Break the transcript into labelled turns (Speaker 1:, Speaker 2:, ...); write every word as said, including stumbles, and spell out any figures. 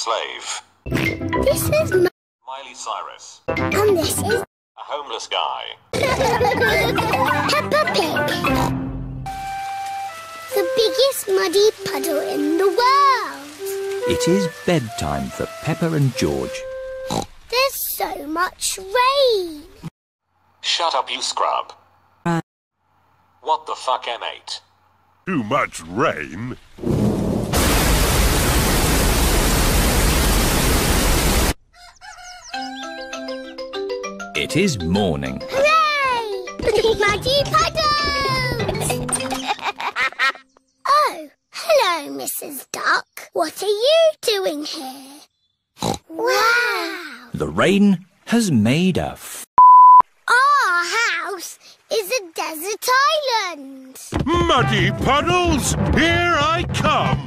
Speaker 1: slave.
Speaker 2: This is M
Speaker 1: Miley Cyrus.
Speaker 2: and this is
Speaker 1: A homeless guy.
Speaker 2: Peppa Pig. The biggest muddy puddle in the world.
Speaker 3: It is bedtime for Peppa and George.
Speaker 2: There's so much rain.
Speaker 1: Shut up, you scrub.
Speaker 3: Uh.
Speaker 1: What the fuck, M eight?
Speaker 4: Too much rain?
Speaker 3: It is morning.
Speaker 2: Hooray! Muddy puddles! Oh, hello, Missus Duck. What are you doing here? Wow!
Speaker 3: The rain has made a f...
Speaker 2: Our house is a desert island.
Speaker 4: Muddy puddles, here I come!